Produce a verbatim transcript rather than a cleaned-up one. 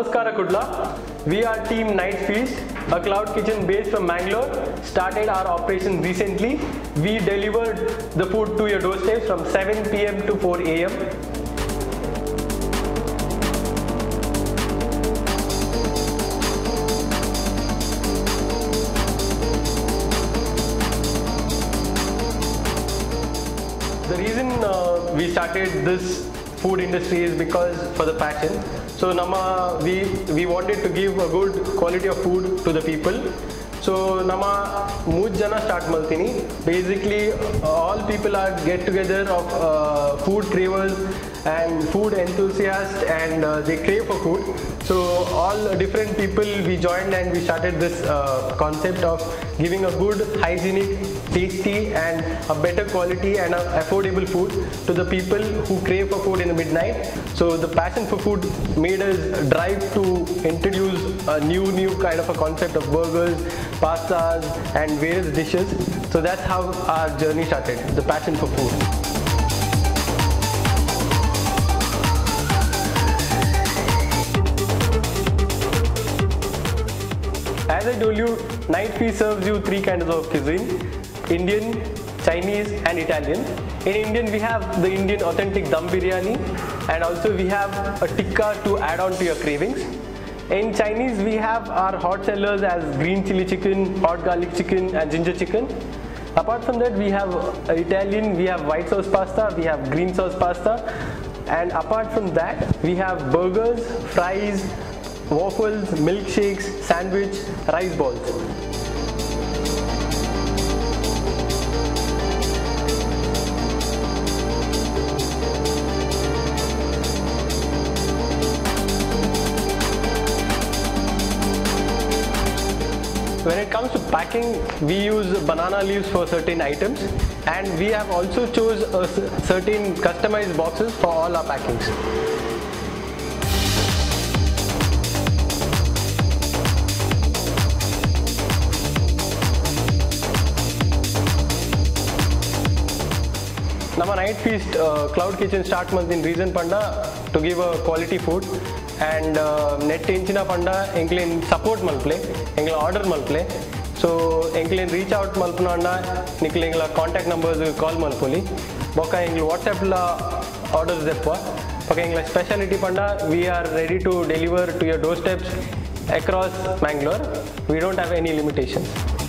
Namaskara Kudla. We are Team Night Feast, a cloud kitchen based from Mangalore. Started our operation recently. We delivered the food to your doorstep from seven p m to four a m The reason uh, we started this food industry is because for the passion. So nama we we wanted to give a good quality of food to the people. So nama mood jana start maltini. Basically, all people are get together of uh, food cravers and food enthusiasts, and uh, they crave for food. So all different people we joined and we started this uh, concept of giving a good, hygienic, tasty and a better quality and a affordable food to the people who crave for food in the midnight. So the passion for food made us drive to introduce a new new kind of a concept of burgers, pastas and various dishes. So that's how our journey started, the passion for food. As I told you, Night Feast serves you three kinds of cuisine: Indian, Chinese and Italian. In Indian we have the Indian authentic dum biryani, and also we have a tikka to add on to your cravings. In Chinese we have our hot sellers as green chili chicken, hot garlic chicken and ginger chicken. Apart from that we have uh, Italian, we have white sauce pasta, we have green sauce pasta, and apart from that we have burgers, fries, waffles, milkshakes, sandwich, rice balls. When it comes to packing, we use banana leaves for certain items, and we have also chose a certain customized boxes for all our packings. Nama Night Feast uh, Cloud Kitchen start month in reason panda to give a quality food, and uh, net enchina panda englen support malple engla order malple. So englen reach out malpuna anda nikle engla contact numbers call malpoli boka engla WhatsApp la orders deppa boka engla speciality panda. We are ready to deliver to your doorsteps across Mangalore. We don't have any limitations.